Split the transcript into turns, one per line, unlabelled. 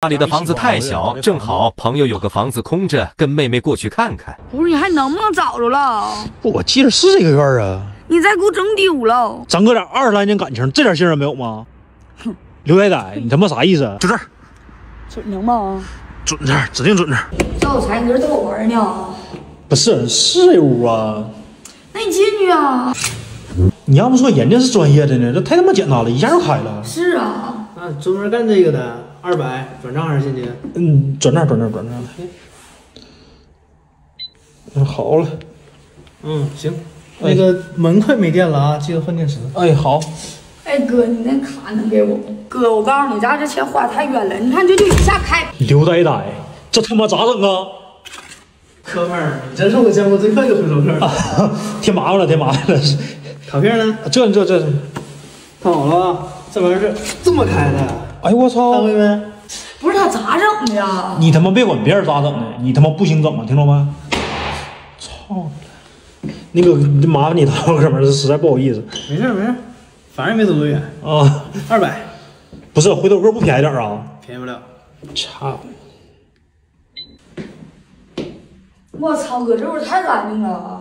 家里的房子太小，正好朋友有个房子空着，跟妹妹过去看看。
不是你还能不能找着了？
不，我记得是这个院啊。
你再给我整丢了。
咱哥俩20来年感情，这点信任没有吗？哼，刘呆呆，你他妈啥意思？就这儿，
准成吗？
准这儿，指定准这儿。
赵才，你这逗我玩呢？
不是，是这屋啊。
那你进去啊。
你要不说人家是专业的呢，这太他妈简单了，一下就开了。
是啊。
啊，专门干这个的，200转账还是现金？
嗯，转账。好了。
嗯，行。那个门快没电了啊，记得换电池。
哎，好。
哎哥，你那卡能给我不？哥，我告诉你，咱这钱花太冤了。你看这就一下开。
刘呆呆，这他妈咋整啊？
哥们儿，你真是我见过最快的回头客了。
挺麻烦了。
卡片呢？
这
看好了吧？这玩意儿是这么开的。
哎呦我操！
看没没？
不是他咋整的呀？
你他妈别管别人咋整的，你他妈不行整啊，听着没？操！那个麻烦你了，哥们儿，实在不好意思。
没事，反正也没走多远
啊。
200。
不是回头客不便宜点啊？
便宜不了。
操！
我操，哥，这屋太干净了。